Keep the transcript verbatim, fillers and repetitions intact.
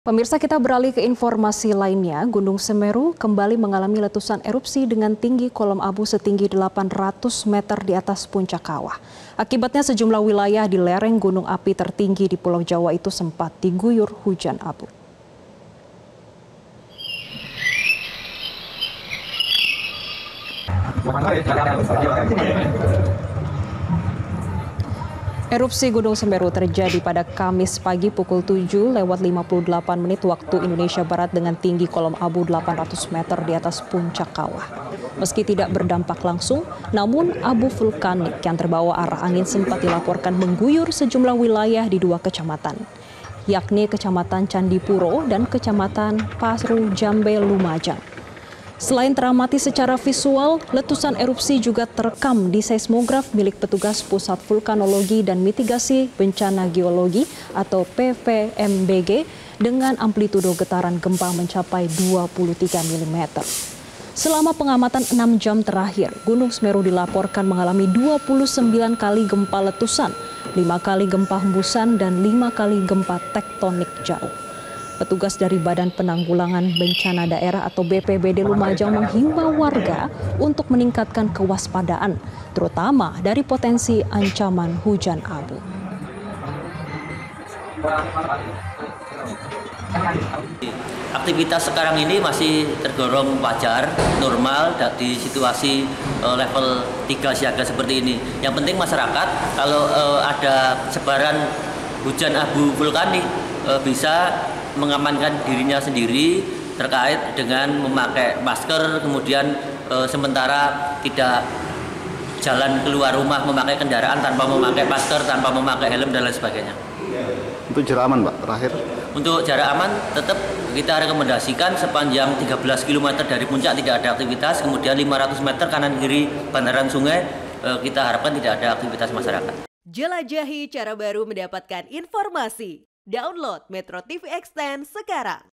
Pemirsa, kita beralih ke informasi lainnya. Gunung Semeru kembali mengalami letusan erupsi dengan tinggi kolom abu setinggi delapan ratus meter di atas puncak kawah. Akibatnya sejumlah wilayah di lereng gunung api tertinggi di Pulau Jawa itu sempat diguyur hujan abu. Erupsi Gunung Semeru terjadi pada Kamis pagi pukul tujuh lewat lima puluh delapan menit waktu Indonesia Barat dengan tinggi kolom abu delapan ratus meter di atas puncak kawah. Meski tidak berdampak langsung, namun abu vulkanik yang terbawa arah angin sempat dilaporkan mengguyur sejumlah wilayah di dua kecamatan, yakni Kecamatan Candipuro dan Kecamatan Pasru Jambe Lumajang. Selain teramati secara visual, letusan erupsi juga terekam di seismograf milik petugas Pusat Vulkanologi dan Mitigasi Bencana Geologi atau P V M B G dengan amplitudo getaran gempa mencapai dua puluh tiga milimeter. Selama pengamatan enam jam terakhir, Gunung Semeru dilaporkan mengalami dua puluh sembilan kali gempa letusan, lima kali gempa hembusan, dan lima kali gempa tektonik jauh. Petugas dari Badan Penanggulangan Bencana Daerah atau B P B D Lumajang menghimbau warga untuk meningkatkan kewaspadaan, terutama dari potensi ancaman hujan abu. Aktivitas sekarang ini masih tergolong wajar, normal di situasi level tiga siaga seperti ini. Yang penting masyarakat kalau ada sebaran hujan abu vulkanik bisa mengamankan dirinya sendiri terkait dengan memakai masker, kemudian e, sementara tidak jalan keluar rumah memakai kendaraan tanpa memakai masker, tanpa memakai helm dan lain sebagainya. Untuk jarak aman, Pak, terakhir? Untuk jarak aman tetap kita rekomendasikan sepanjang tiga belas kilometer dari puncak tidak ada aktivitas, kemudian lima ratus meter kanan kiri bantaran sungai e, kita harapkan tidak ada aktivitas masyarakat. Jelajahi cara baru mendapatkan informasi. Download Metro T V Extend sekarang.